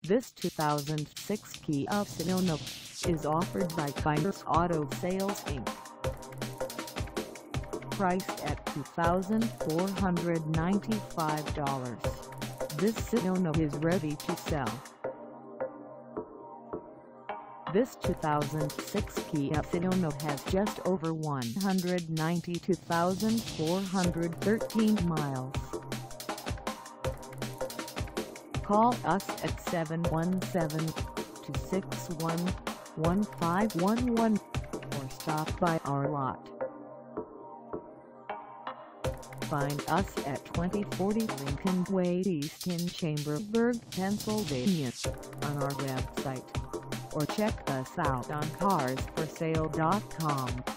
This 2006 Kia Sedona is offered by Kyners Auto Sales Inc. Priced at $2,495, this Sedona is ready to sell. This 2006 Kia Sedona has just over 192,413 miles. Call us at 717-261-1511 or stop by our lot. Find us at 2040 Lincoln Way E Chambersburg, Pennsylvania on our website, or check us out on carsforsale.com.